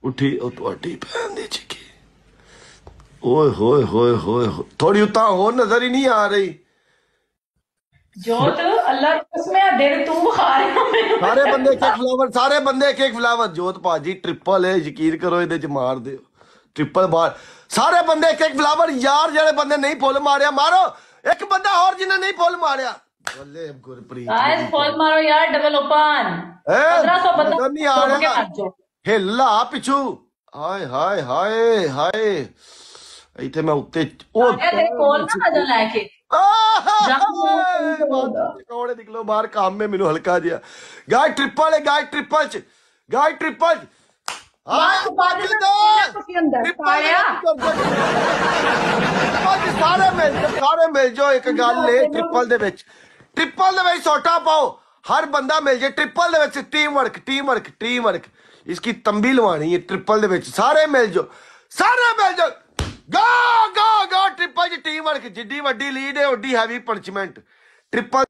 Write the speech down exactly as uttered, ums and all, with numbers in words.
उठी थोड़ी भैन दी चिकी। ओए होए होए होए थोड़ी उता हो नजर ही नहीं आ रही। जोत अल्लाह की कसम है, दिन तू खा रहे हो मेरे सारे बंदे एक एक ऊपर। फ्लावर, सारे बंदे एक एक फ्लावर। जोत भाजी ट्रिपल है, यकीन करो ये च मार दे ट्रिपल बार। सारे बंदे एक एक फ्लावर यार, जेड़े बंदे नहीं फुल मारिया मारो। एक बंदा और जिन्हें नहीं फुल मारिया। बल्ले गुरप्रीत गाइस मेरी फॉल जान। मारो यार, डबल ओपन। ए पंद्रह सौ बंदा नजर नहीं आ डूब के रहा। मर जाओ। हिला पिछू। हाय हाय हाय हाय। इथे मैं उत्ते ओ आ गया तेरी कॉल ना नजर लेके। बाथरूम च कौड़े निकलो बाहर, काम में मैनू हल्का जिहा। गाय ट्रिपल है, गाय ट्रिपल च, गाय ट्रिपल च। यार हाँ तू बाजू कर में दो बोलना तुसी अंदर ट्रिपल दे पाया। विच कर दो ट्रिपल च। सारे मिल जाओ, सारे मिल जाओ। एक गल है ट्रिपल दे विच, ट्रिपल दे विच सोटा पाओ। हर बंदा मिल जाए ट्रिपल दे विच। Team work team work team work. इसकी तंबी लवानी है ट्रिपल दे विच। सारे मिल जाओ, सारे मिल जाओ। गो गो गो ट्रिपल च टीम वर्क। जिड्डी वड्डी लीड है उड्डी हैवी पनिशमेंट। ट्रिपल